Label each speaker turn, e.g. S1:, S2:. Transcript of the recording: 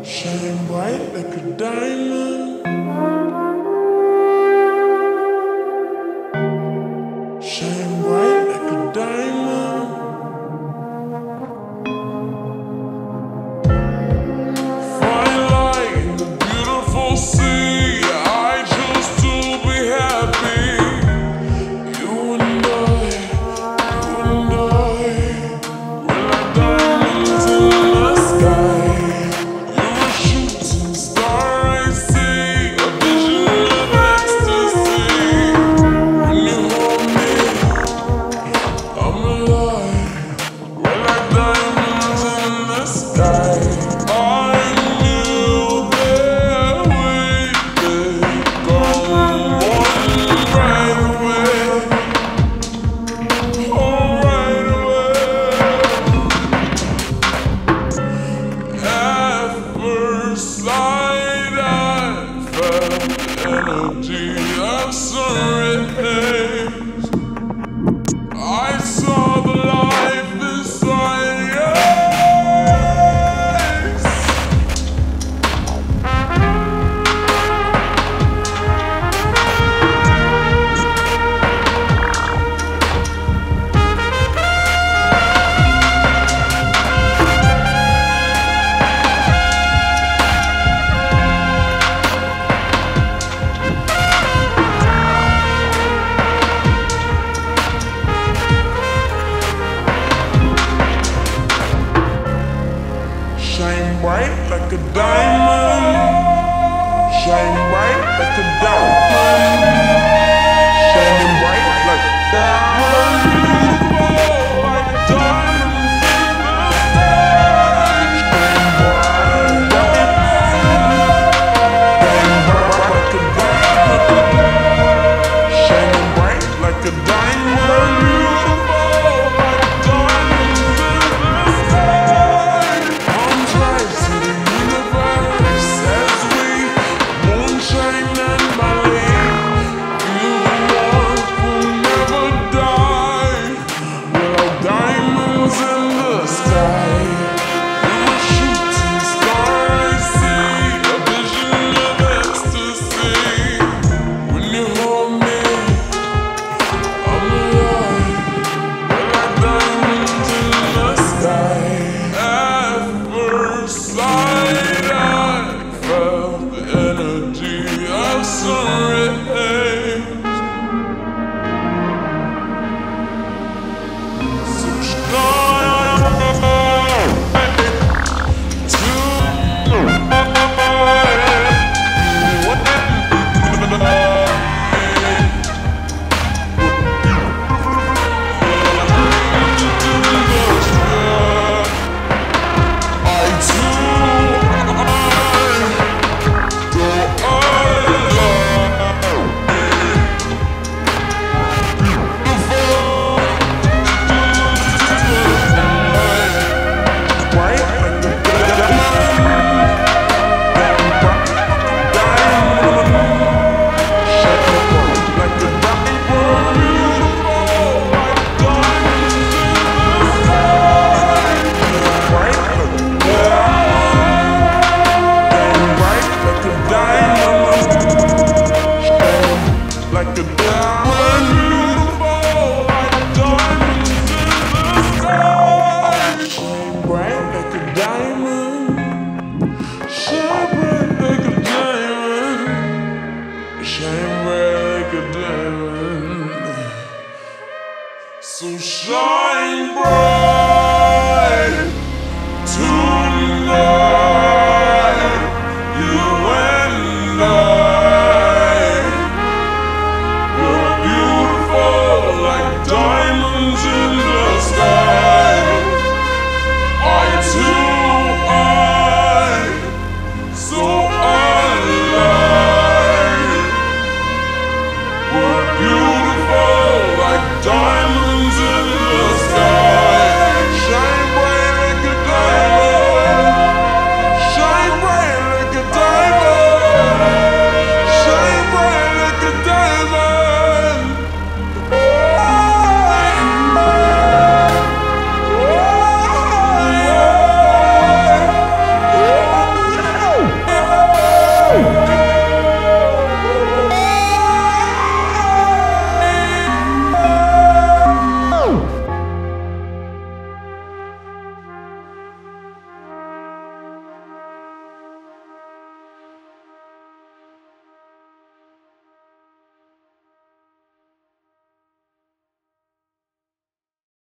S1: Shine bright like a diamond. Shine bright like a diamond. Fine light in the beautiful sea. I choose to be happy. You and I, we're like diamonds in the sky. You're a shooting star, I see, a vision of ecstasy. When you hold me, I'm alive. We're like diamonds in the sky. I knew that we'd become one right away. Oh, right away. At first sight, I felt energy of sun rays. I saw the life inside your eyes. Shine bright like a diamond. Shine bright like a diamond.